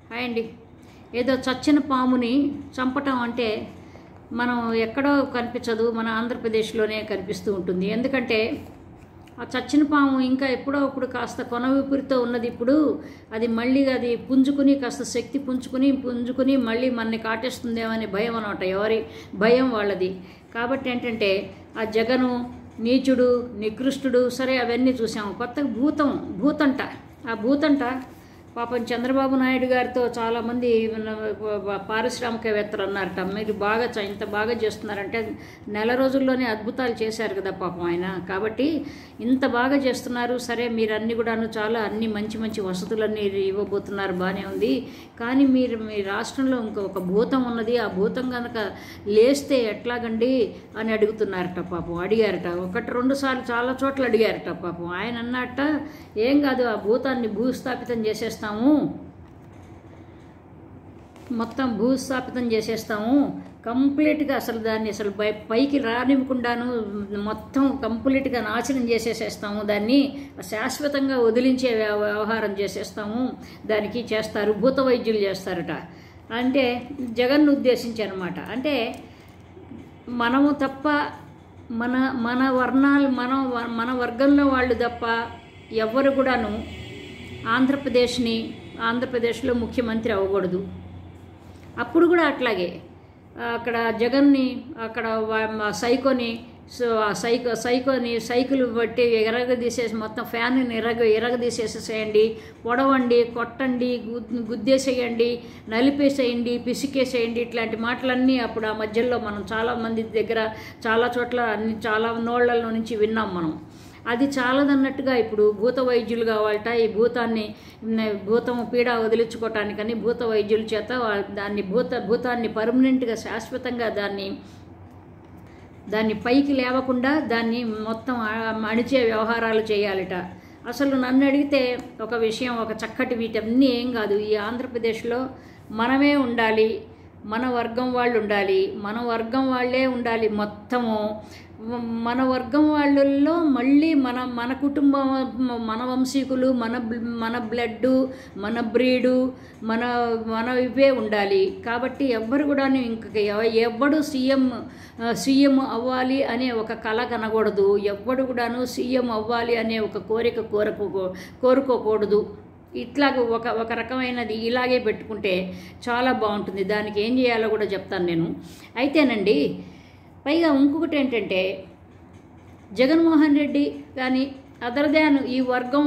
Hi అండి. ఏదో చచ్చిన పాముని చంపటం అంటే మనం ఎక్కడో కనిపించదు, మన ఆంధ్రప్రదేశ్లోనే కనిపిస్తూ ఉంటుంది. ఎందుకంటే ఆ చచ్చిన పాము ఇంకా ఎప్పుడో అప్పుడు కాస్త కొన ఊపిరితో ఉన్నది, ఇప్పుడు అది మళ్ళీ అది పుంజుకుని కాస్త శక్తి పుంజుకుని మళ్ళీ మనని కాటేస్తుందేమనే భయం అనమాట. ఎవరి భయం వాళ్ళది. కాబట్టి ఏంటంటే ఆ జగను నీచుడు నికృష్టుడు సరే అవన్నీ చూసాము. కొత్తగా భూతంట. ఆ భూతంట పాపం చంద్రబాబు నాయుడు గారితో చాలామంది పారిశ్రామికవేత్తలు అన్నారట, మీరు ఇంత బాగా చేస్తున్నారంటే నెల రోజుల్లోనే అద్భుతాలు చేశారు కదా పాపం ఆయన. కాబట్టి ఇంత బాగా చేస్తున్నారు, సరే మీరు అన్నీ కూడాను చాలా అన్ని మంచి వసతులన్నీ ఇవ్వబోతున్నారు, బాగానే ఉంది. కానీ మీ రాష్ట్రంలో ఒక భూతం ఉన్నది, ఆ భూతం కనుక లేస్తే ఎట్లాగండి అని అడుగుతున్నారట పాపం. అడిగారట, 1-2 సార్లు చాలా చోట్ల అడిగారట పాపం. ఆయన అన్నట్ట, ఏం కాదు, ఆ భూతాన్ని భూస్థాపితం చేసేస్తాము, మొత్తం భూస్థాపితం చేసేస్తాము కంప్లీట్గా, అసలు దాన్ని అసలు పైకి రానివ్వకుండాను మొత్తం కంప్లీట్గా నాశనం చేసేసేస్తాము, దాన్ని శాశ్వతంగా వదిలించే వ్యవహారం చేసేస్తాము, దానికి చేస్తారు, భూత వైద్యులు చేస్తారట. అంటే జగన్ను ఉద్దేశించారన్నమాట. అంటే మనము తప్ప మన వర్ణాలు మన వర్గంలో వాళ్ళు తప్ప ఎవ్వరు కూడాను ఆంధ్రప్రదేశ్లో ముఖ్యమంత్రి అవ్వకూడదు. అప్పుడు కూడా అట్లాగే అక్కడ జగన్ని అక్కడ సైకోని సైకిల్ బట్టి ఎరగదీసేసి మొత్తం ఫ్యాన్ని ఎరగదీసేసేసేయండి, పొడవండి, కొట్టండి, గుద్దేసేయండి, నలిపేసేయండి, పిసికేసేయండి, ఇట్లాంటి మాటలన్నీ అప్పుడు ఆ మధ్యలో మనం చాలామంది దగ్గర చాలా చోట్ల చాలా నోళ్లలో నుంచి విన్నాం మనం. అది చాలదన్నట్టుగా ఇప్పుడు భూత వైద్యులు కావాలట. ఈ భూతం పీడ వదిలించుకోవటానికని భూత వైద్యుల చేత దాన్ని భూతాన్ని పర్మనెంట్గా శాశ్వతంగా దాన్ని పైకి లేవకుండా దాన్ని మొత్తం అణిచే వ్యవహారాలు చేయాలట. అసలు నన్ను అడిగితే ఒక విషయం, ఒక చక్కటి వీటన్నీ ఏం కాదు, ఈ ఆంధ్రప్రదేశ్లో మనమే ఉండాలి, మన వర్గం వాళ్ళు ఉండాలి, మన వర్గం వాళ్ళే ఉండాలి మొత్తము. మన వర్గం వాళ్ళల్లో మళ్ళీ మన కుటుంబం, మన వంశీకులు, మన బ్లడ్, మన బ్రీడు, మన ఇవే ఉండాలి. కాబట్టి ఎవ్వరు కూడా ఎవ్వడు సీఎం అవ్వాలి అనే ఒక కళ కనకూడదు, ఎవ్వడు కూడాను సీఎం అవ్వాలి అనే ఒక కోరిక కోరుకోకూడదు. ఇట్లాగ ఒక రకమైనది ఇలాగే పెట్టుకుంటే చాలా బాగుంటుంది. దానికి ఏం చేయాలో కూడా చెప్తాను నేను. అయితేనండి, పైగా ఇంకొకటి ఏంటంటే, జగన్మోహన్ రెడ్డి కానీ అదర్ దాన్ ఈ వర్గం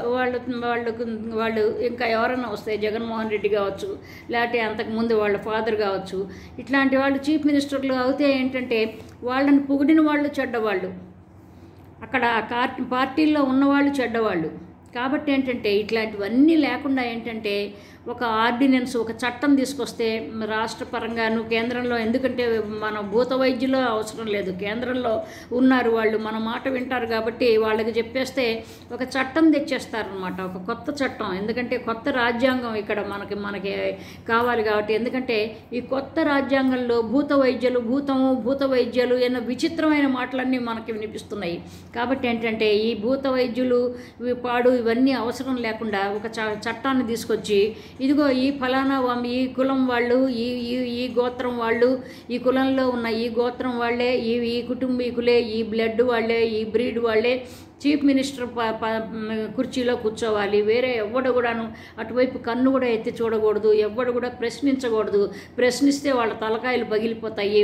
వాళ్ళు ఇంకా ఎవరైనా వస్తే, జగన్మోహన్ రెడ్డి కావచ్చు, లేకపోతే అంతకుముందు వాళ్ళ ఫాదర్ కావచ్చు, ఇట్లాంటి వాళ్ళు చీఫ్ మినిస్టర్లు అవుతే ఏంటంటే వాళ్ళని పొగిడిన వాళ్ళు చెడ్డవాళ్ళు, అక్కడ పార్టీల్లో ఉన్నవాళ్ళు చెడ్డవాళ్ళు. కాబట్టి ఏంటంటే ఇట్లాంటివన్నీ లేకుండా ఏంటంటే ఒక ఆర్డినెన్స్, ఒక చట్టం తీసుకొస్తే రాష్ట్ర పరంగాను కేంద్రంలో, ఎందుకంటే మన భూత వైద్యులు అవసరం లేదు, కేంద్రంలో ఉన్నారు వాళ్ళు, మన మాట వింటారు కాబట్టి వాళ్ళకి చెప్పేస్తే ఒక చట్టం తెచ్చేస్తారనమాట, ఒక కొత్త చట్టం. ఎందుకంటే కొత్త రాజ్యాంగం ఇక్కడ మనకి కావాలి కాబట్టి. ఎందుకంటే ఈ కొత్త రాజ్యాంగంలో భూత వైద్యులు ఎన్నో విచిత్రమైన మాటలన్నీ మనకి వినిపిస్తున్నాయి. కాబట్టి ఏంటంటే ఈ భూత వైద్యులు ఇవన్నీ అవసరం లేకుండా ఒక చట్టాన్ని తీసుకొచ్చి, ఇదిగో ఈ ఫలానా ఈ కులం వాళ్ళు, ఈ గోత్రం వాళ్ళు, ఈ కులంలో ఉన్న ఈ గోత్రం వాళ్ళే, ఈ కుటుంబీకులే, ఈ బ్లడ్ వాళ్ళే, ఈ బ్రీడ్ వాళ్ళే చీఫ్ మినిస్టర్ కుర్చీలో కూర్చోవాలి. వేరే ఎవ్వడు కూడాను అటువైపు కన్ను కూడా ఎత్తి చూడకూడదు, ఎవ్వడు కూడా ప్రశ్నించకూడదు. ప్రశ్నిస్తే వాళ్ళ తలకాయలు పగిలిపోతాయి,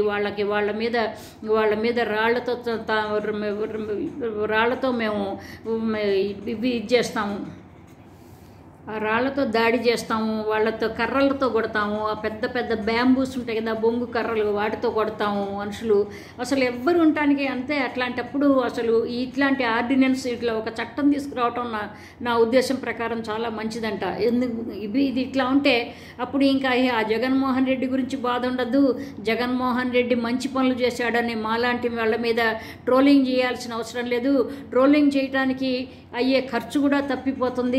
వాళ్ళ మీద రాళ్లతో మేము ఇవి చేస్తాము, రాళ్లతో దాడి చేస్తాము, వాళ్ళతో కర్రలతో కొడతాము, ఆ పెద్ద బ్యాంబూస్ ఉంటాయి కదా, బొంగు కర్రలు, వాటితో కొడతాము మనుషులు. అసలు ఎవ్వరు ఉండటానికి అంతే. అట్లాంటప్పుడు అసలు ఇట్లాంటి ఆర్డినెన్స్, ఇట్లా ఒక చట్టం తీసుకురావటం నా ఉద్దేశం ప్రకారం చాలా మంచిదంట. ఇది ఇట్లా ఉంటే అప్పుడు ఇంకా ఆ జగన్మోహన్ రెడ్డి గురించి బాధ ఉండదు. జగన్మోహన్ రెడ్డి మంచి పనులు చేశాడని మాలాంటి వాళ్ళ మీద ట్రోలింగ్ చేయాల్సిన అవసరం లేదు. ట్రోలింగ్ చేయడానికి అయ్యే ఖర్చు కూడా తప్పిపోతుంది.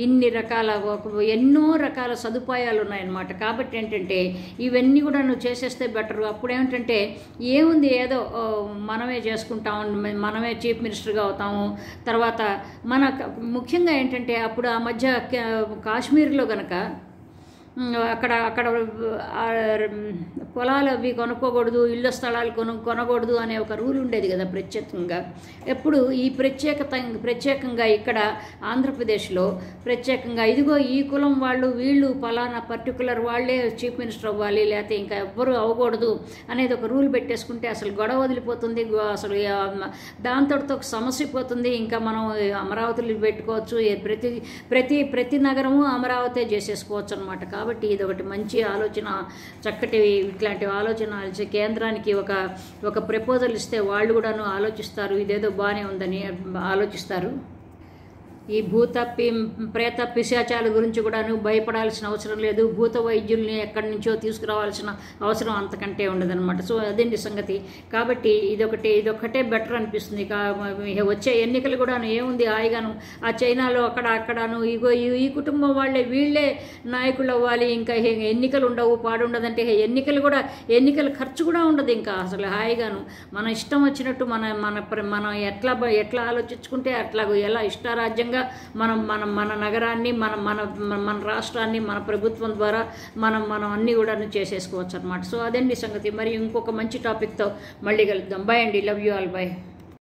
ఎన్నో రకాల సదుపాయాలు ఉన్నాయన్నమాట. కాబట్టి ఏంటంటే ఇవన్నీ కూడా నువ్వు చేసేస్తే బెటరు. అప్పుడు ఏమిటంటే ఏముంది, ఏదో మనమే చేసుకుంటాము, మనమే చీఫ్ మినిస్టర్గా అవుతాము. తర్వాత ముఖ్యంగా ఏంటంటే అప్పుడు ఆ మధ్య కాశ్మీర్లో గనక అక్కడ అక్కడ ఆ, పొలాలు అవి కొనుక్కోకూడదు, ఇళ్ళ స్థలాలు కొనకూడదు అనే ఒక రూల్ ఉండేది కదా ప్రత్యేకంగా. ఎప్పుడు ఈ ప్రత్యేకంగా ఇక్కడ ఆంధ్రప్రదేశ్లో ప్రత్యేకంగా ఇదిగో ఈ కులం వాళ్ళు వీళ్ళు ఫలానా పర్టికులర్ వాళ్ళే చీఫ్ మినిస్టర్ అవ్వాలి, లేకపోతే ఇంకా ఎవ్వరూ అవ్వకూడదు అనేది ఒక రూల్ పెట్టేసుకుంటే అసలు గొడవ వదిలిపోతుంది. అసలు దాంతో ఒక సమస్య పోతుంది. ఇంకా మనం అమరావతిలో పెట్టుకోవచ్చు, ప్రతి నగరము అమరావతి చేసేసుకోవచ్చు అనమాట. కాబట్టి ఇది ఒకటి మంచి ఆలోచన, చక్కటి ఇట్లాంటి ఆలోచన కేంద్రానికి ఒక ప్రపోజల్ ఇస్తే వాళ్ళు కూడాను ఆలోచిస్తారు, ఇదేదో బాగానే ఉందని ఆలోచిస్తారు. ఈ ప్రేత పిశాచాల గురించి కూడాను భయపడాల్సిన అవసరం లేదు. భూత వైద్యుల్ని ఎక్కడి నుంచో తీసుకురావాల్సిన అవసరం అంతకంటే ఉండదన్నమాట. సో అదండి సంగతి. కాబట్టి ఇదొక్కటే బెటర్ అనిపిస్తుంది. వచ్చే ఎన్నికలు కూడాను ఏముంది, హాయిగాను ఆ చైనాలో అక్కడను ఇగో ఈ కుటుంబం వీళ్ళే నాయకులు అవ్వాలి, ఇంకా ఎన్నికలు ఉండవు, పాడుండదంటే ఎన్నికల ఖర్చు కూడా ఉండదు. ఇంకా అసలు హాయిగాను మన ఇష్టం వచ్చినట్టు మనం ఎట్లా ఆలోచించుకుంటే అట్లాగో ఎలా ఇష్టారాజ్యంగా మన నగరాన్ని మన రాష్ట్రాన్ని మన ప్రభుత్వం ద్వారా మనం అన్నీ కూడా చేసేసుకోవచ్చు అనమాట. సో అదండి సంగతి. మరి ఇంకొక మంచి టాపిక్తో మళ్ళీ కలుద్దాం. బై అండి. Love you all. బై.